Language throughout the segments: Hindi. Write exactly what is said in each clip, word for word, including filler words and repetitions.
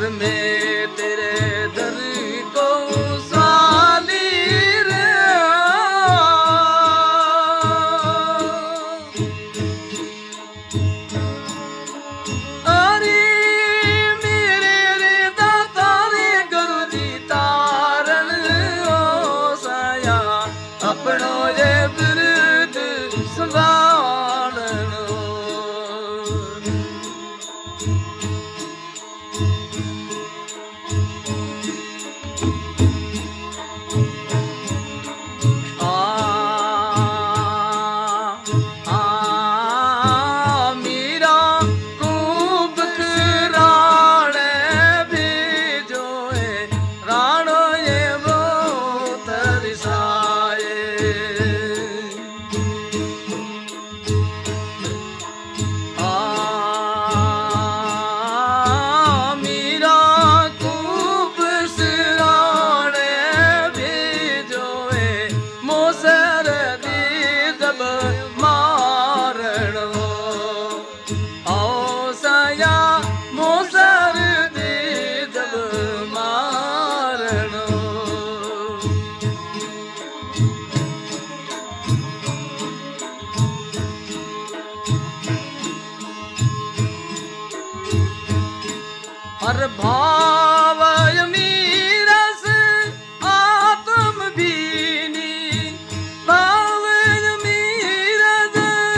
हर में तेरे दर को साली रे अरे मेरे रे दाता रे गुरु जी तारण ओ साया अपनो ये बिरद संभालन हर भाव मीरस आत्म भीनी भाव मीरस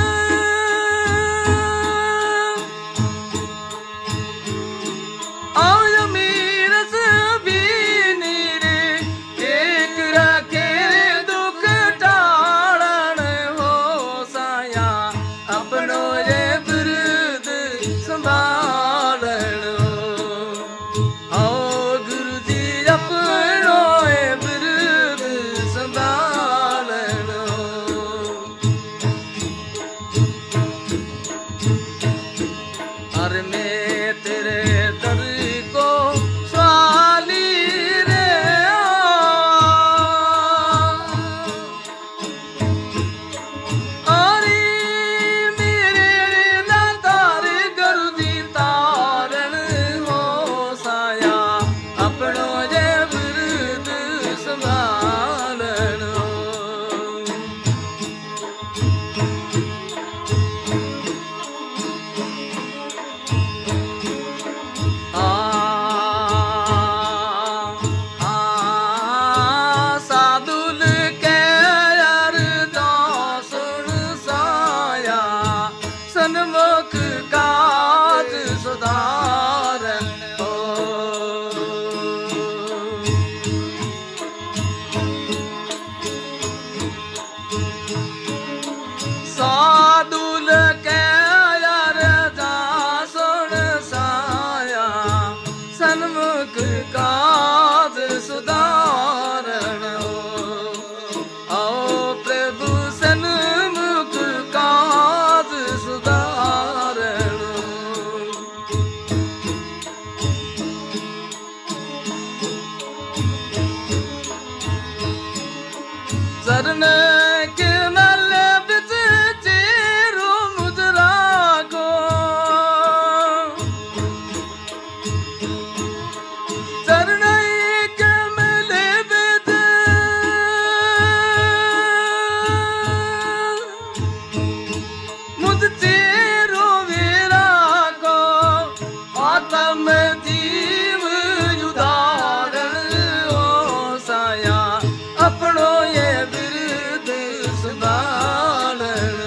आय मीरस भीनी रे एक रखे दुख टालन हो साया अपनो ये बिरद संभालन हर में तेरे दर को स्वाली रे अरे मेरे दातार गुरु जी तारण हो साया अपनो ये बिरद संभालन सन्मुख काज सुधारन हो साधुल के अरदा सुन साया सन्मुख काज सुधारन हो आओ प्रभु सन्मुख काज सुधारण चरण के मल बिच चेरो मुजरा को चरण के मल बिच मुझ चेरो वेरा को आत्म जीव उदाहरण ओ साया अपनो ये बिरद संभालन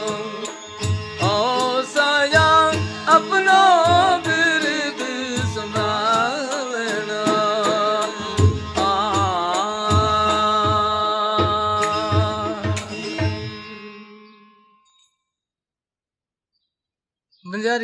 ओ साया अपनो बिरद संभालन आ